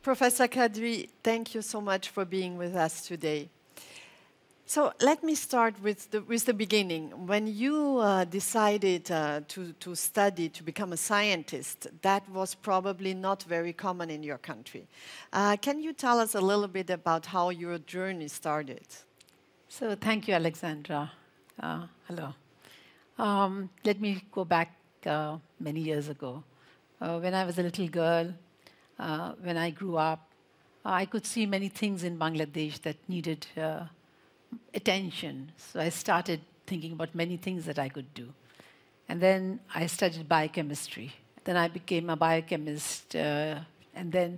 Professor Qadri, thank you so much for being with us today. So let me start with the beginning. When you decided to study, to become a scientist, that was probably not very common in your country. Can you tell us a little bit about how your journey started? So thank you, Alexandra. Hello. Let me go back many years ago. When I was a little girl, when I grew up, I could see many things in Bangladesh that needed attention. So I started thinking about many things that I could do. And then I studied biochemistry. Then I became a biochemist. And then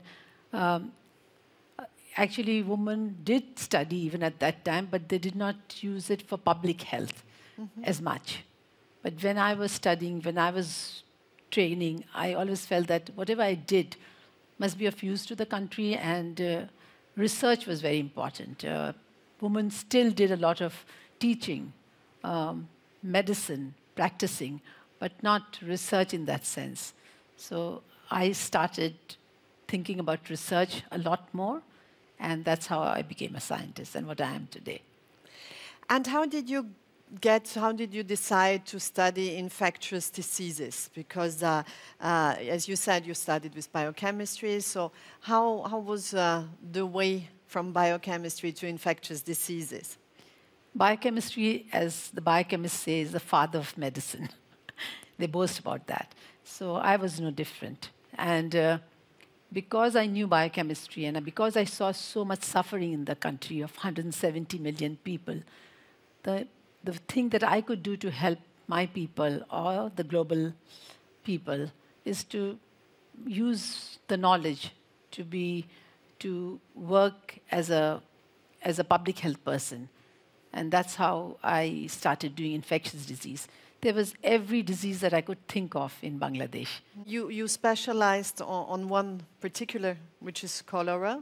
actually women did study even at that time, but they did not use it for public health as much. But when I was studying, when I was training, I always felt that whatever I did must be of use to the country, and research was very important. Women still did a lot of teaching, medicine, practicing, but not research in that sense. So I started thinking about research a lot more, and that's how I became a scientist and what I am today. And how did you decide to study infectious diseases? Because, as you said, you studied with biochemistry. So how was the way from biochemistry to infectious diseases? Biochemistry, as the biochemist says, is the father of medicine. They boast about that. So I was no different. And because I knew biochemistry and because I saw so much suffering in the country of 170 million people, the thing that I could do to help my people or the global people is to use the knowledge to work as a public health person. And that's how I started doing infectious disease. There was every disease that I could think of in Bangladesh. You specialized on one particular, which is cholera.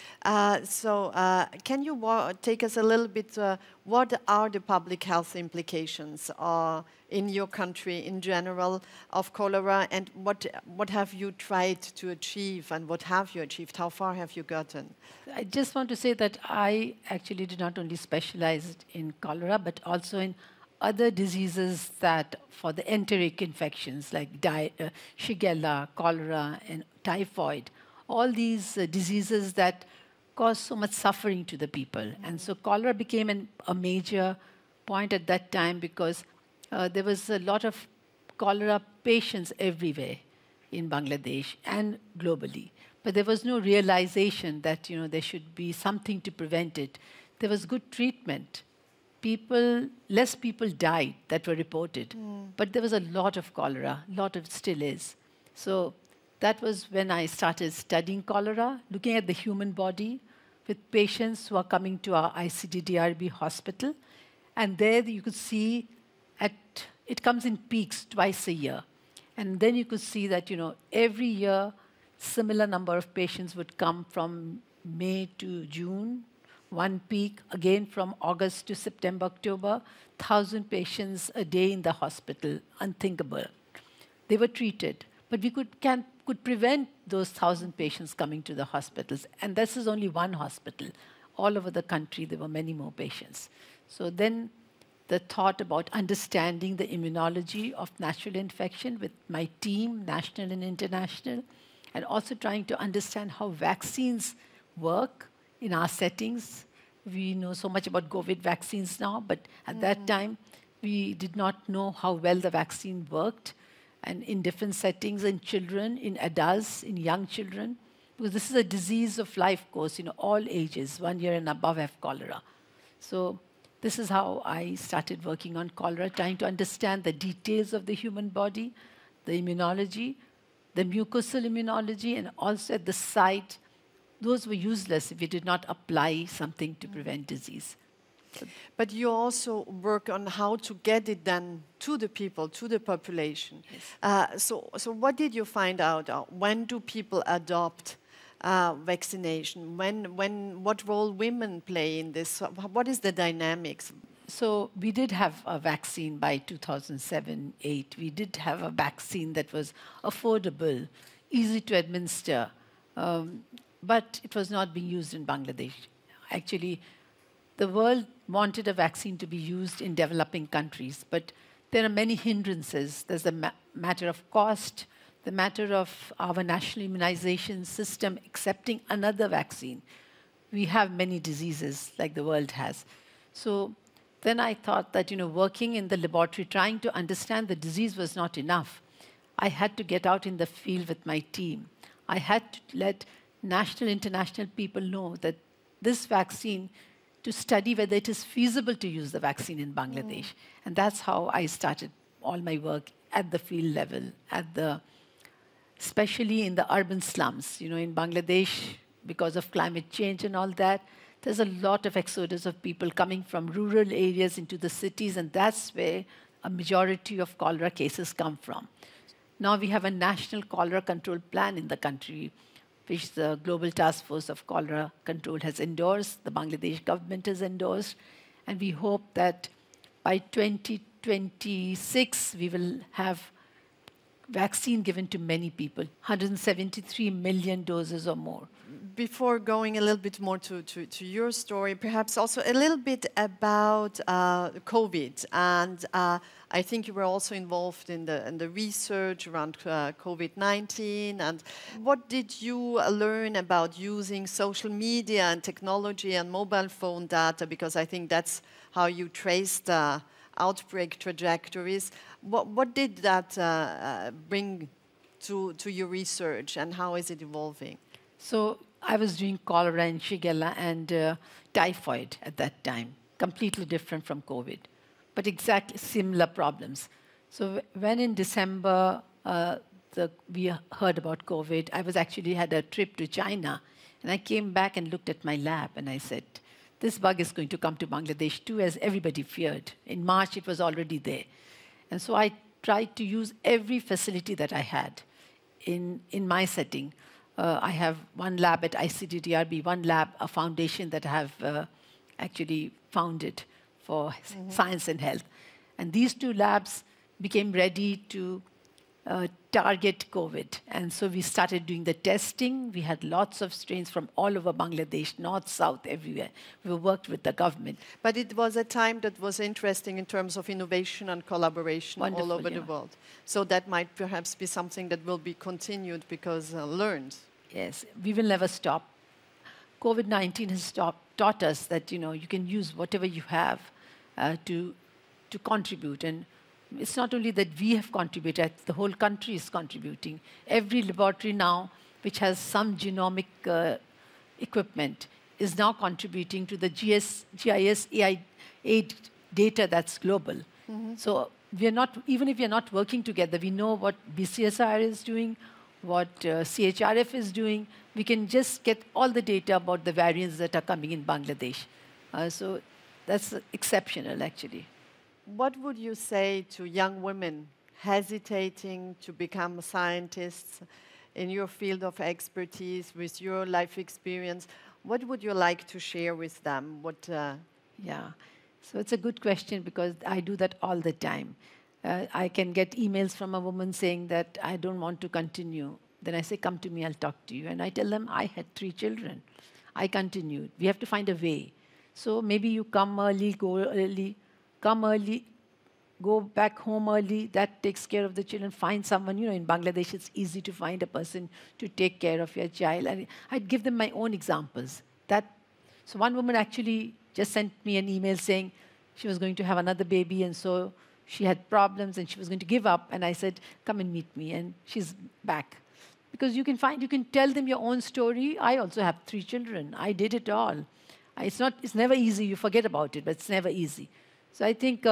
Can you take us a little bit, what are the public health implications in your country in general of cholera, and what have you tried to achieve, and what have you achieved? How far have you gotten? I just want to say that I actually did not only specialize in cholera, but also in other diseases that for the enteric infections like Shigella, cholera, and typhoid. All these diseases that cause so much suffering to the people. And so cholera became a major point at that time because there was a lot of cholera patients everywhere in Bangladesh and globally. But there was no realization that there should be something to prevent it. There was good treatment. Less people died that were reported. But there was a lot of cholera, still is. So that was when I started studying cholera, looking at the human body with patients who are coming to our ICD-DRB hospital. And there you could see it comes in peaks twice a year. And then you could see that, every year, similar number of patients would come from May to June, one peak, again from August to September, October, 1,000 patients a day in the hospital, unthinkable. They were treated, but we could prevent those 1,000 patients coming to the hospitals. And this is only one hospital. All over the country, there were many more patients. So then the thought about understanding the immunology of natural infection with my team, national and international, and also trying to understand how vaccines work in our settings. We know so much about COVID vaccines now, but at that time, we did not know how well the vaccine worked, and in different settings, in children, in adults, in young children, because this is a disease of life course, all ages, 1 year and above have cholera. So this is how I started working on cholera, trying to understand the details of the human body, the immunology, the mucosal immunology, and also at the site, those were useless if we did not apply something to prevent disease. But you also work on how to get it then to the people, to the population. Yes. So what did you find out? When do people adopt vaccination? What role women play in this? What is the dynamics? So we did have a vaccine by 2007-08. We did have a vaccine that was affordable, easy to administer. but it was not being used in Bangladesh. Actually, the world wanted a vaccine to be used in developing countries, but there are many hindrances. There's the matter of cost, the matter of our national immunization system accepting another vaccine. We have many diseases like the world has. So then I thought that, working in the laboratory, trying to understand the disease was not enough. I had to get out in the field with my team. I had to let national, international people know that this vaccine, to study whether it is feasible to use the vaccine in Bangladesh. And that's how I started all my work at the field level, especially in the urban slums. In Bangladesh, because of climate change and all that, there's a lot of exodus of people coming from rural areas into the cities, and that's where a majority of cholera cases come from. Now we have a national cholera control plan in the country, which the Global Task Force of Cholera Control has endorsed, the Bangladesh government has endorsed, and we hope that by 2026 we will have vaccine given to many people, 173 million doses or more. Before going a little bit more to your story, perhaps also a little bit about COVID. And I think you were also involved in the research around COVID-19. And what did you learn about using social media and technology and mobile phone data? Because I think that's how you traced outbreak trajectories. What did that bring to your research, and how is it evolving? So I was doing cholera and Shigella and typhoid at that time, completely different from COVID, but exactly similar problems. So when in December we heard about COVID, I had a trip to China, and I came back and looked at my lab, and I said, this bug is going to come to Bangladesh too, as everybody feared. In March, it was already there. And so I tried to use every facility that I had in my setting. I have one lab at ICDDRB, one lab, a foundation that I have actually founded for science and health. And these two labs became ready to target COVID. And so we started doing the testing. We had lots of strains from all over Bangladesh, north, south, everywhere. We worked with the government. But it was a time that was interesting in terms of innovation and collaboration all over the world. So that might perhaps be something that will be continued because learned. Yes, we will never stop. COVID-19 has taught us that, you can use whatever you have to contribute. And it's not only that we have contributed, the whole country is contributing. Every laboratory now, which has some genomic equipment, is now contributing to the GIS AI data that's global. So we are not, even if we are not working together, we know what BCSR is doing, what CHRF is doing. We can just get all the data about the variants that are coming in Bangladesh. So that's exceptional, actually. What would you say to young women hesitating to become scientists in your field of expertise, with your life experience? What would you like to share with them? Yeah, so it's a good question because I do that all the time. I can get emails from a woman saying that I don't want to continue. Then I say, come to me, I'll talk to you. And I tell them, I had 3 children. I continued. We have to find a way. So maybe you come early, go early. Come early, go back home early, that takes care of the children. Find someone, in Bangladesh, it's easy to find a person to take care of your child. And I'd give them my own examples. So one woman actually just sent me an email saying she was going to have another baby, and so she had problems and she was going to give up. And I said, come and meet me, and she's back. Because you can tell them your own story. I also have 3 children. I did it all. It's never easy. You forget about it, but it's never easy. So I think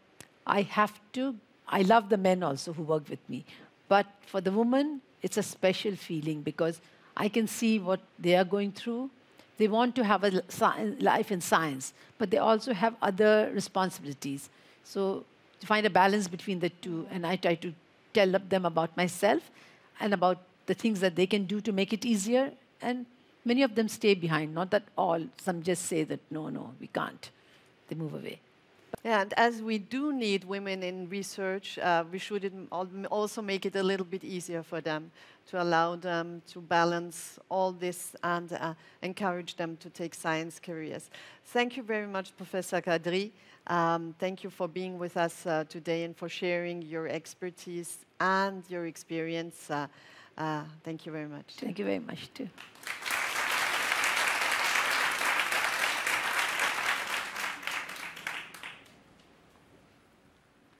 I love the men also who work with me. But for the woman, it's a special feeling because I can see what they are going through. They want to have a life in science, but they also have other responsibilities. So to find a balance between the two, and I try to tell them about myself and about the things that they can do to make it easier. And many of them stay behind, not that all. Some just say that, no, we can't. They move away. Yeah, and as we do need women in research, we should also make it a little bit easier for them, to allow them to balance all this and encourage them to take science careers. Thank you very much, Professor Qadri. Thank you for being with us today and for sharing your expertise and your experience. Thank you very much. Thank you very much, too.